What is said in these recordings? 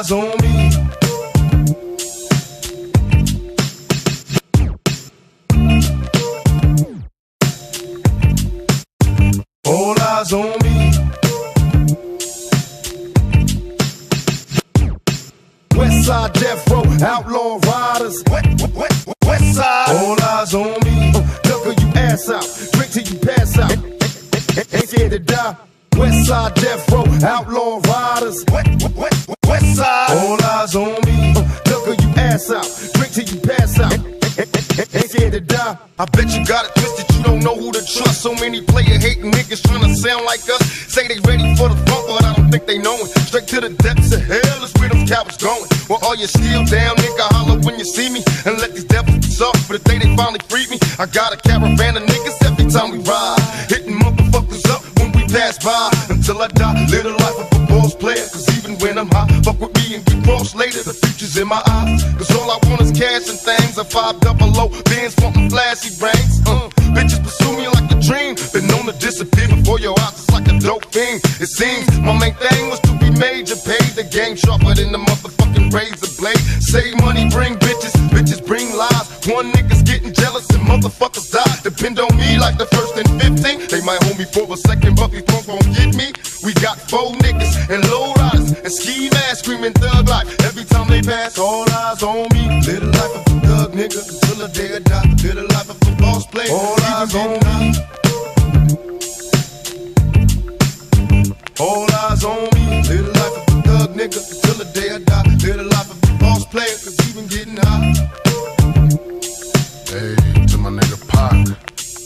eyes on me. All eyes on me. West side death row, outlaw riders. West side. All eyes on me. Duck you ass out, drink till you pass out. Ain't scared to die. West side death row, outlaw riders. West side. All eyes on me. Duck you ass out, drink till you pass out. Ain't scared to die. I bet you got it twisted, you don't know who to trust. So many player hating niggas trying to sound like us. Say they ready for the funk, but I don't think they know it. Straight to the depths of hell is where them cowards going. Well, all you still down, nigga, holler when you see me. And let these devils be soft for the day they finally freed me. I got a caravan of niggas every time we ride, hitting motherfuckers up when we pass by. Until I die, live the life of a boss player. Cause even when I'm high, fuck with me and get crossed later. The future's in my eyes. Cause all I want is cash and things. A 500 bands wanting flashy brains. Bitches pursue me like a dream. Been known to disappear before your eyes, it's like a dope thing. It seems my main thing was to be major. Paid the game sharper than the motherfucking razor blade. Save money, bring bitches, bitches bring lies. One nigga's getting jealous and motherfuckers die. Depend on me like the first and 15. They might hold me for a second, but these punks won't get me. We got 4 niggas and low riders and ski masks screaming thug life. Every time they pass, all eyes on me. Live the life of a thug nigga until the day I die. Live the life of a boss player. All eyes on me. All eyes on me. Live the life of a thug nigga until the day I die. Live the life of a boss player, cause even getting high. Hey, to my nigga Pac.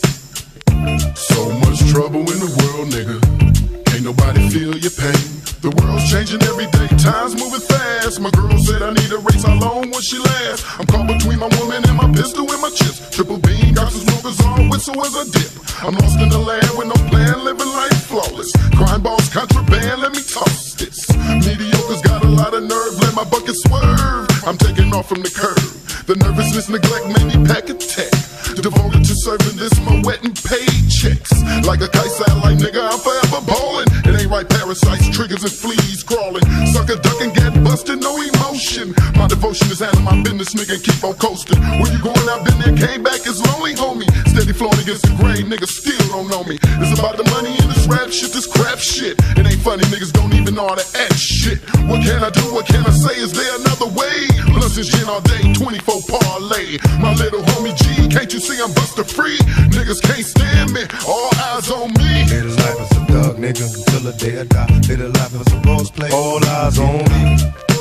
So much trouble in the world, nigga. Ain't nobody feel your pain. The world's changing every day, time's moving fast. My girl said I need a race, how long will she last? I'm caught between my woman and my pistol and my chips. Triple beam, got some smokers on, whistle as I dip. I'm lost in the land with no plan, living life flawless. Crime boss, contraband, let me toss this. Mediocre's got a lot of nerve, let my bucket swerve. I'm taking off from the curb. The nervousness, neglect made me pack a tech. Devoted to serving this, my wet and paychecks. Like a kite satellite, nigga, I'm forever ballin'. It ain't right, parasites, triggers and fleas crawling. Sucker duck and get busted, no emotion. My devotion is handling my business, nigga, and keep on coasting. Where you going, I've been there, came back, it's lonely, homie. Steady flowing against the grain, niggas still don't know me. It's about the money and this rap shit, this crap shit. It ain't funny, niggas don't even know how to act shit. What can I do, what can I say, is there another way? Plus it's gin all day, 24 parlay. My little homie G, can't you see I'm buster free? Niggas can't stand me, all eyes on me. Live the life as a thug nigga until the day I die. Live the life as a boss player. All eyes on me.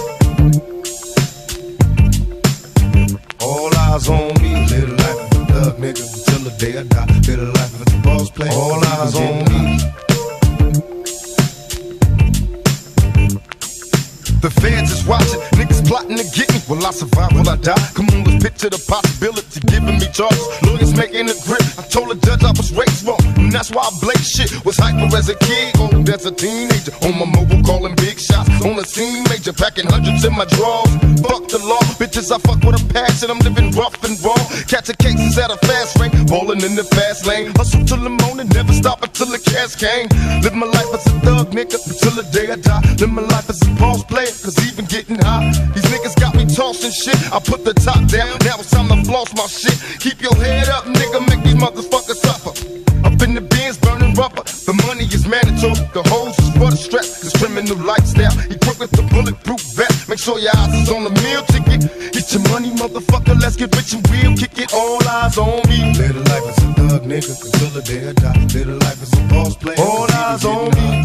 All eyes on me. Live the life as a thug nigga until the day I die. Live the life as a boss player. All eyes on me. The feds is watching, niggas plotting to get me. Will I survive, will I die? Come on, let's picture the possibility, giving me charges. Lawyers making a grip, I told the judge I was raised wrong, and that's why I blake shit. Was hyper as a kid, old as a teenager. On my mobile calling big shots, on the scene major. Packing hundreds in my drawers, fuck the law. Bitches I fuck with a passion, I'm living rough and raw. Catching cases at a fast rate, ballin' in the fast lane. Hustle till the morning, never stop until the cash came. Live my life as a thug nigga until the day I die. Live my life as a boss player, cause even getting high, these niggas got me tossing shit. I put the top down, now it's time to floss my shit. Keep your head up, nigga, make these motherfuckers suffer. Up in the bins, burning rubber. The money is mandatory, the hose is for the stress. This criminal lifestyle, equipped with the bulletproof vest. Make sure your eyes is on the meal ticket. Get your money, motherfucker, let's get rich and real. Kick it, all eyes on me. Live the life as a thug nigga until the day I die. Live the life as a boss player. All eyes on me.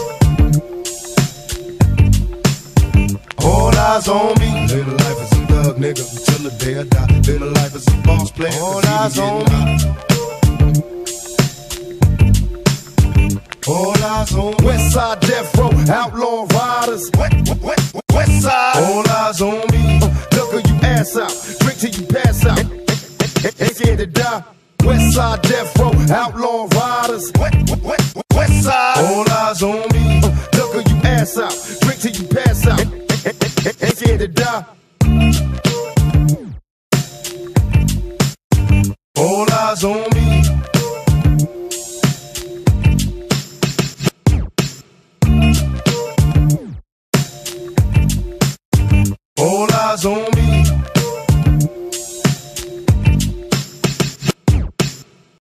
All eyes on me. Live the life as a thug nigga until the day I die. Live the life as a boss player. All eyes on me. All eyes on me. West side death row, outlaw riders. West side. All eyes on me. Duck you ass out, drink till you pass out. Ain't scared to die. West side death row, outlaw riders. West side. All eyes on me. Duck you ass out, drink till you pass out. Ain't scared to die. All eyes on me. eyes on me.